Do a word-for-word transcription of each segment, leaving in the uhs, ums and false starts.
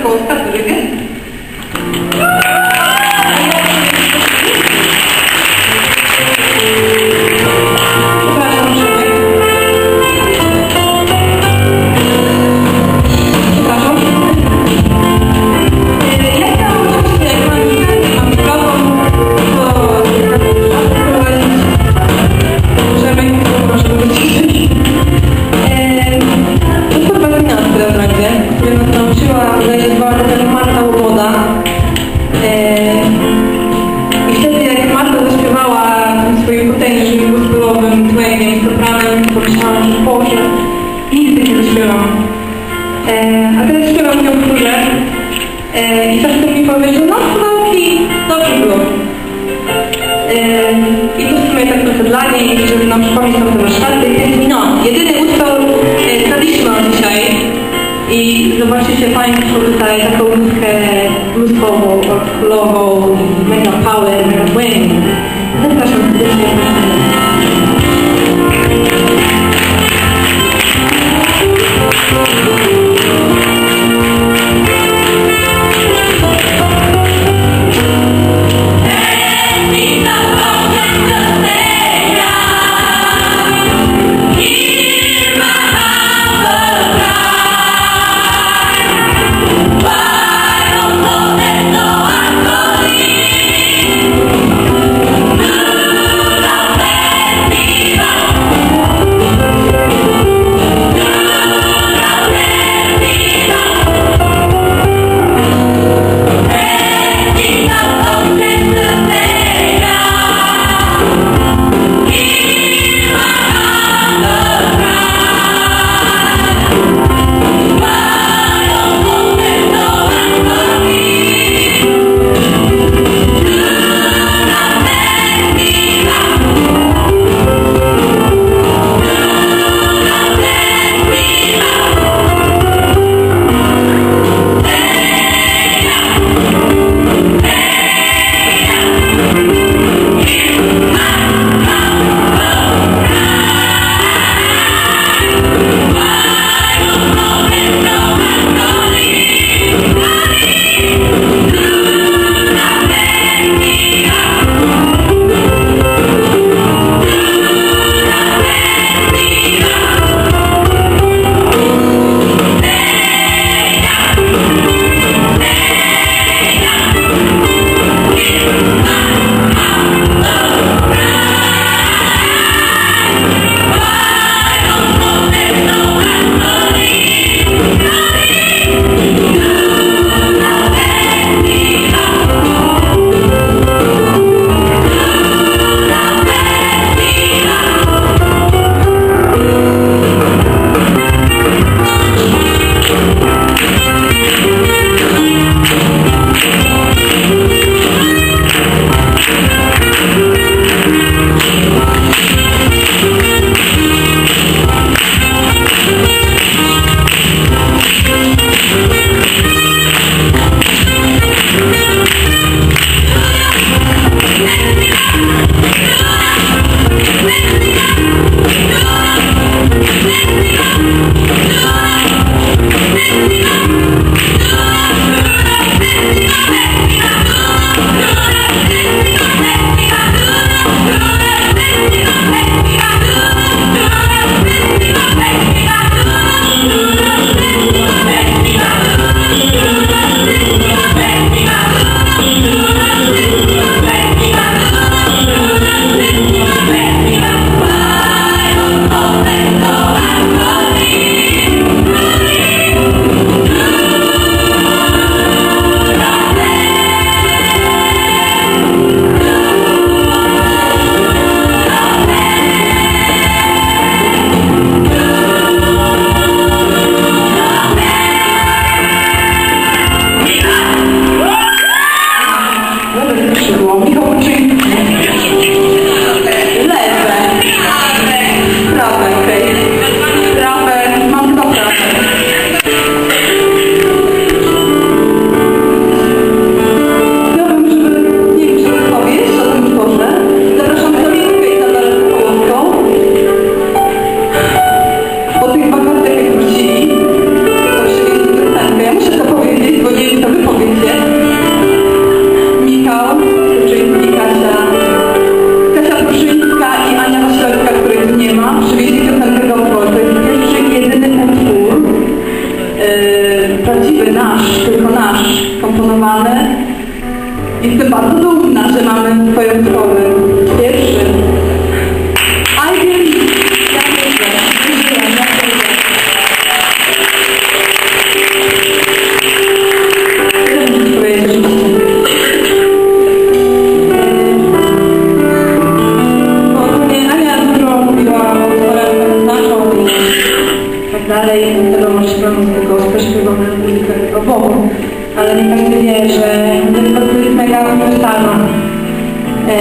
Polska, który wie? A teraz śpiewam ją w chórze e, i czasem mi powie, że no, no i dobrze było. E, I to w sumie tak trochę dla niej, żeby nam przypomnieć tam te warsztaty. No, jedyny utwór e, traditional dzisiaj i zobaczycie Państwo tutaj taką muzykę bluesową, oldschoolową, mega power, mega wing. Zapraszam serdecznie. Bye.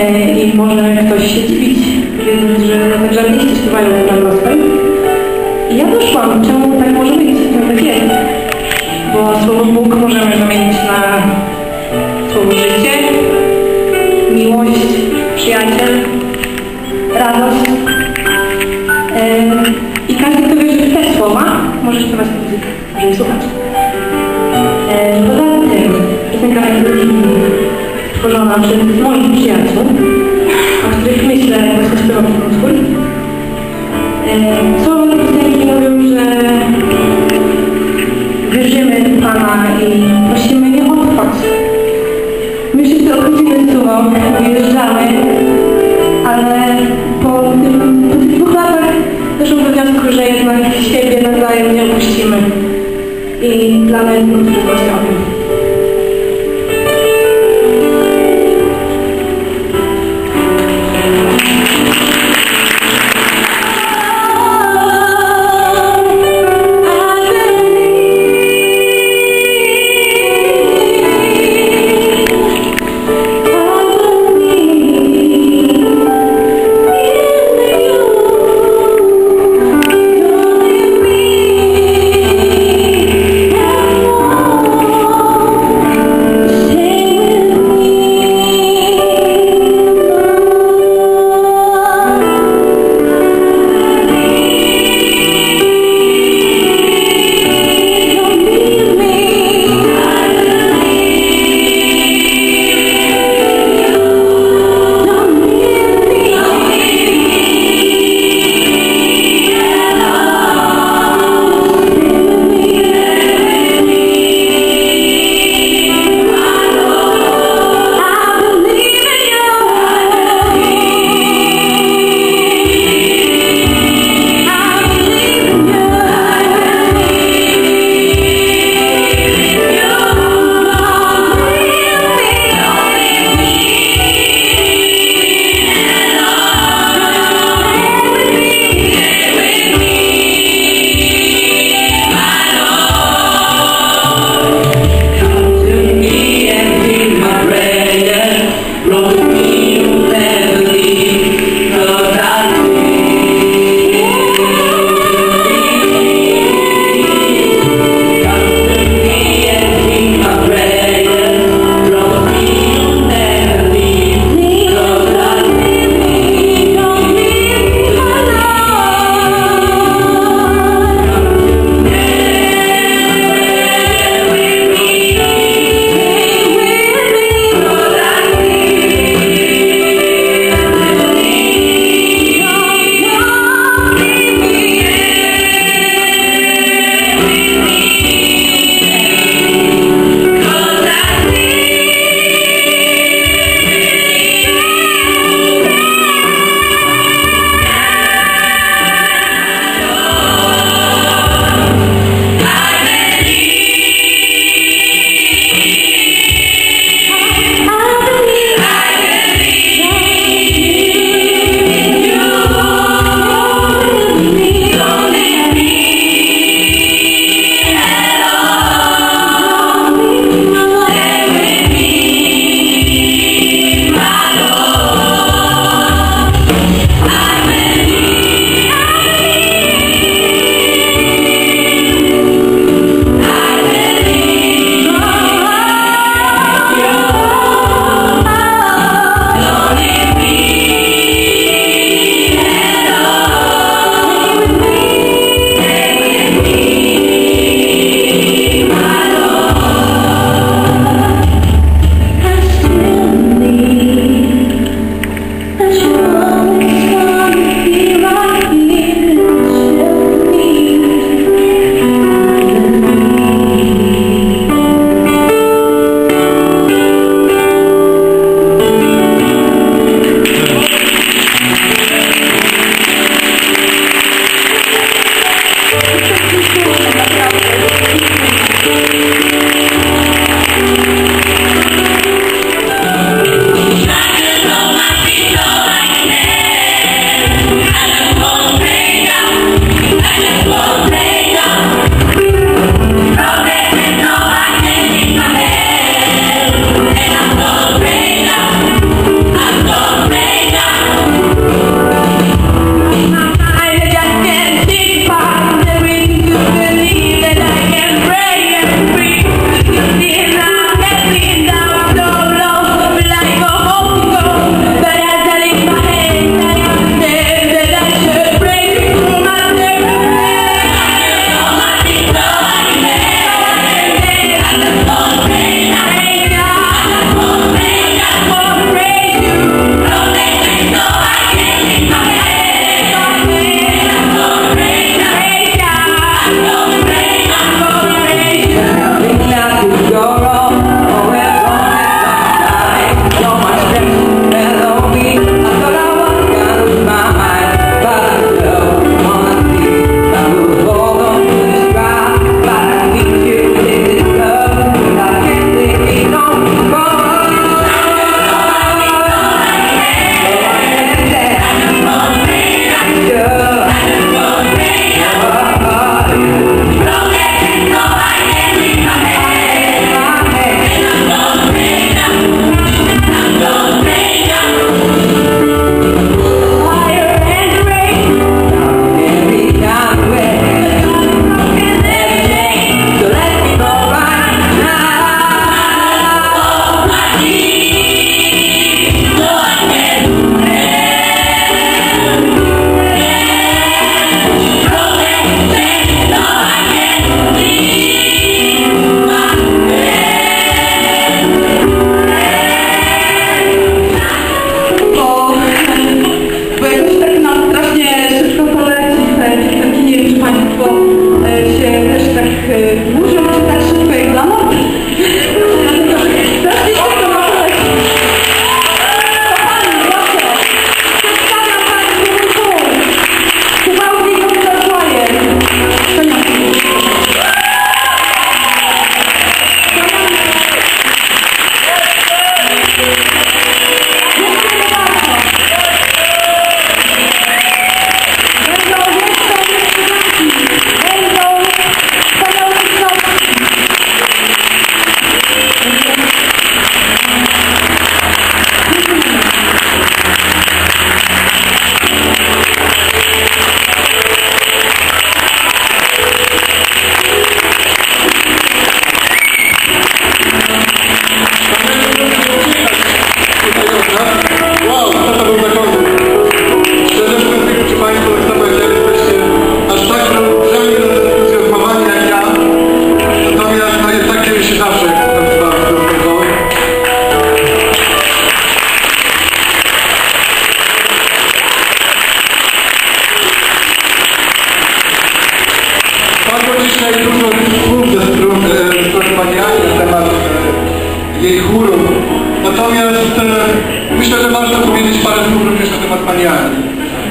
E, I może ktoś się dziwić, wiedząc, że ewangelniści śpiewają na gospel. I ja doszłam, czemu tak może być, czemu tak jest. Bo słowo Bóg możemy zamienić na słowo życie, miłość, przyjaciel, radość. E, I każdy, kto wierzy w te słowa, może śpiewać muzykę, może słuchać. E, poza tym, piosenka jest stworzona przez moich przyjaciół, o których myślę, właśnie śpiewam ten utwór. E, słowa tej piosenki mówią, że wierzymy w Pana i prosimy nie odchodź. My wszyscy odchodzimy z Tubą, wyjeżdżamy, ale po, tym, po tych dwóch latach doszło do wniosku, że jednak siebie nawzajem nie opuścimy. I dla mnie to jest właśnie o tym. Oh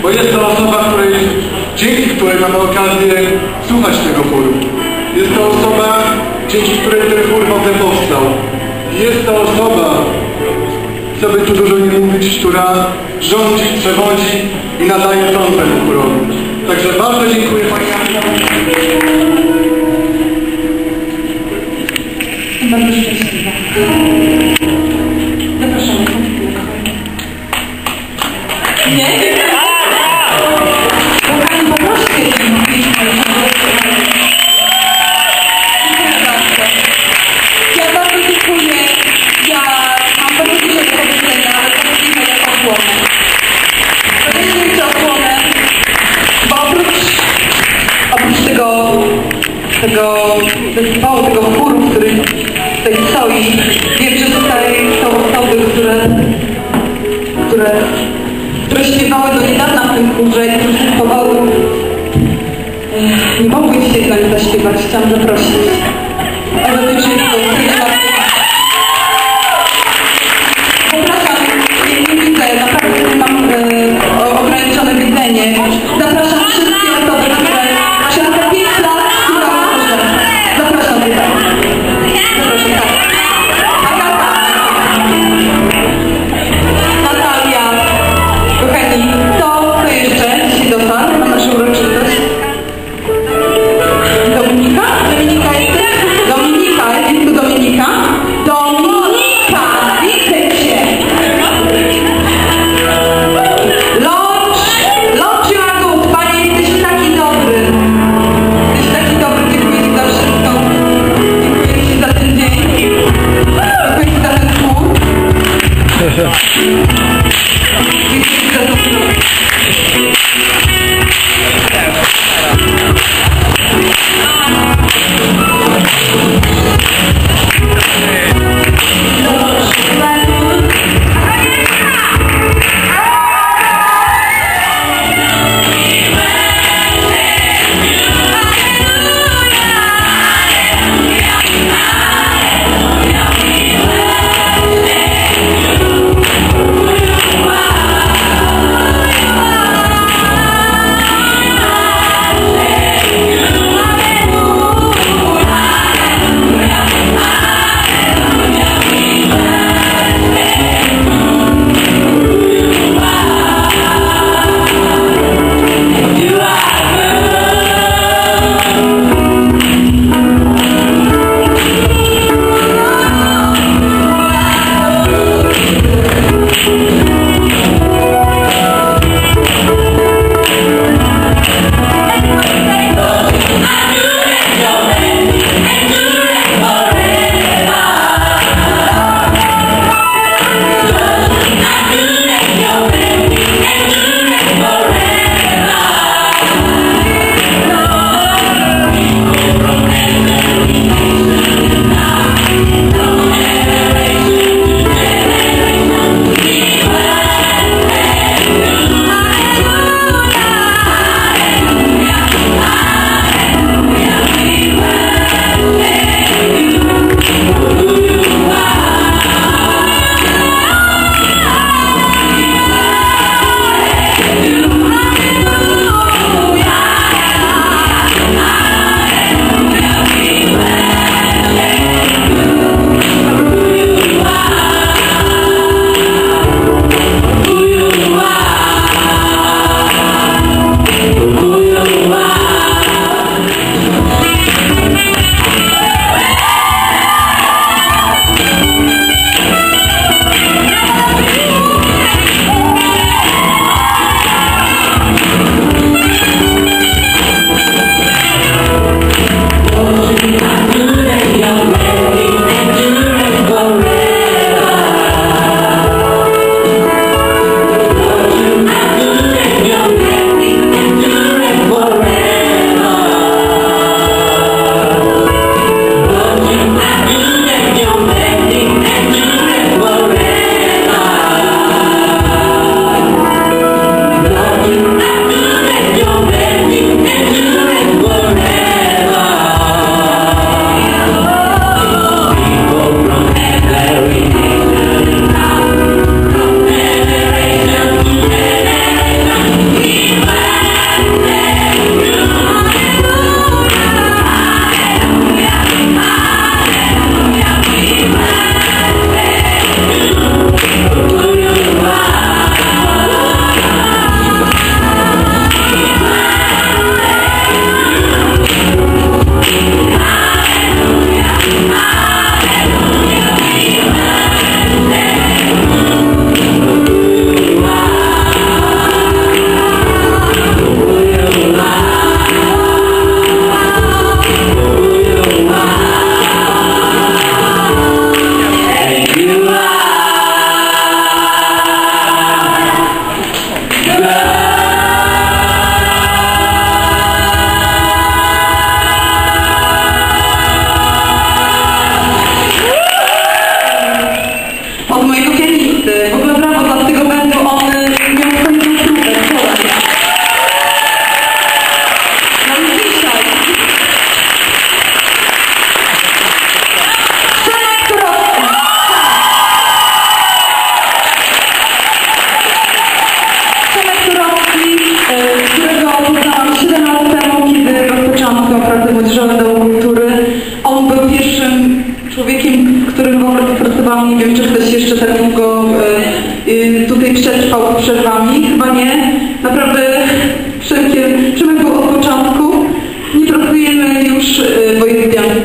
bo jest to osoba, której, dzięki której mamy okazję słuchać tego chóru. Jest to osoba, dzięki której ten chór potem powstał. I jest to osoba, co by tu dużo nie mówić, która rządzi, przewodzi i nadaje ton temu chórowi. Także bardzo dziękuję Pani Anna. Bardzo szczęśliwa. Zapraszamy. Nie? Kochani, poproszę się. Ja bardzo dziękuję. Ja mam bardzo dużo do powiedzenia, ale to mówimy jako osłonę. To nie wiem, czy osłonę, bo oprócz, oprócz tego, tego zespołu, tego chóru, który tutaj stoi, wiem, że tutaj są osoby, które, które, które śpiewały do niedawna w tym chórze i które z powodu nie mogły dzisiaj z nami zaśpiewać. Chciałam zaprosić. Zapraszam, nie, nie widzę, naprawdę mam e, ograniczone widzenie. Zapraszam wszystkie osoby, które przez te pięć lat śpiewały chórze. Zapraszam tutaj. Zapraszam, tak. Agata, Natalia, kochani, to co jeszcze dzisiaj dotarł na naszą uroczystość? Dominika? Dominika jest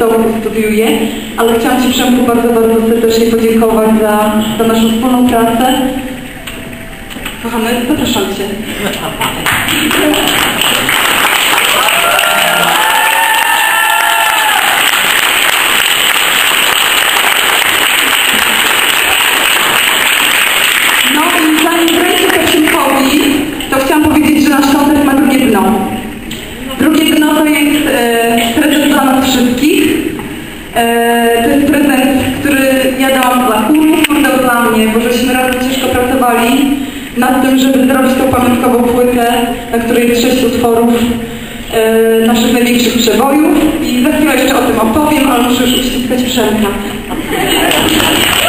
Białegostoku studiuje, ale chciałam Ci, Przemku, bardzo, bardzo serdecznie podziękować za, za naszą wspólną pracę. Kochany, zapraszam Cię. No i zanim wręczę Kaczynkowi, to chciałam powiedzieć, że nasz koncert ma drugie dno. Drugie dno to jest e, prezent dla nas wszystkich. E, to jest prezent, który ja dałam dla chóru, chór dał dla mnie, bo żeśmy razem ciężko pracowali nad tym, żeby zrobić tą pamiątkową płytę, na której jest sześć utworów e, naszych największych przebojów. I za chwilę jeszcze o tym opowiem, ale muszę już uściskać Przemka.